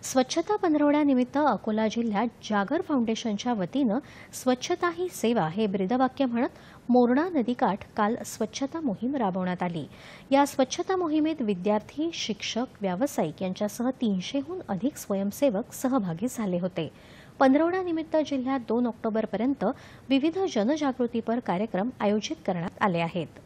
स्वच्छता पंधरवड्यानिमित्त अकोला जिल्ह्यात जागर फाउंडेशनच्या वतीनं स्वच्छता ही सेवा हे ब्रीदवाक्य म्हणत मोरणा नदीकाठ काल स्वच्छता मोहीम राबवण्यात आली। या स्वच्छता मोहिमेत विद्यार्थी, शिक्षक, व्यावसायिक यांच्यासह 300हून अधिक स्वयंसेवक सहभागी झाले होते। पंधरवड्यानिमित्त जिल्ह्यात 2 ऑक्टोबरपर्यंत विविध जनजागृतीपर कार्यक्रम आयोजित करण्यात आले आहेत।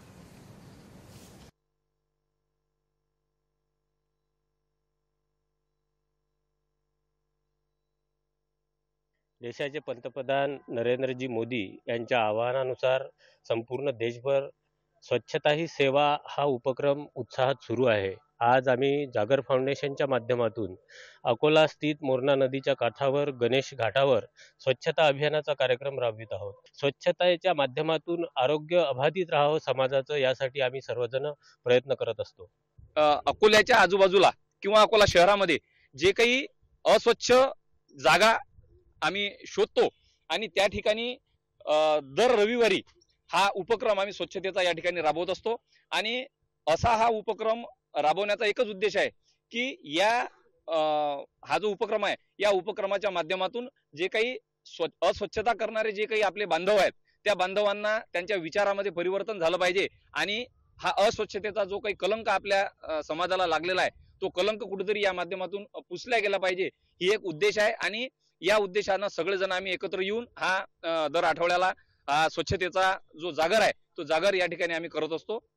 देशाचे पंतप्रधान नरेंद्रजी मोदी यांच्या आवाहनानुसार संपूर्ण देशभर स्वच्छता ही सेवा हा उपक्रम उत्साहात सुरू आहे। आज आम्ही जागर फाउंडेशनच्या माध्यमातून अकोला स्थित मोरणा नदीच्या काठावर गणेश घाटावर स्वच्छता अभियानाचा कार्यक्रम राबवित आहोत। स्वच्छतेच्या माध्यमातून आरोग्य अबाधित राहावं समाजाचं, यासाठी आम्ही सर्वजण प्रयत्न करत असतो। अकोल्याच्या आजूबाजूला किंवा अकोला शहरामध्ये जे काही अस्वच्छ जागा आम्ही शोधतो आणि त्या ठिकाणी दर रविवारी हा उपक्रम आम्ही स्वच्छतेचा या ठिकाणी राबवत असतो। आणि असा हा उपक्रम राबवण्याचा एकच उद्देश आहे की हा जो उपक्रम आहे या उपक्रमाच्या माध्यमातून जे काही अस्वच्छता करणारे जे काही आपले बांधव आहेत त्या बांधवांना त्यांच्या विचारामध्ये परिवर्तन झालं पाहिजे आणि हा अस्वच्छतेचा जो काही कलंक आपल्या समाजाला लागलेला आहे तो कलंक कुठेतरी या माध्यमातून पुसला गेला पाहिजे, ही एक उद्देश आहे। आणि या उद्देशानं सगळेजण आम्ही एकत्र येऊन हा दर आठवड्याला स्वच्छतेचा जो जागर आहे तो जागर या ठिकाणी आम्ही करत असतो।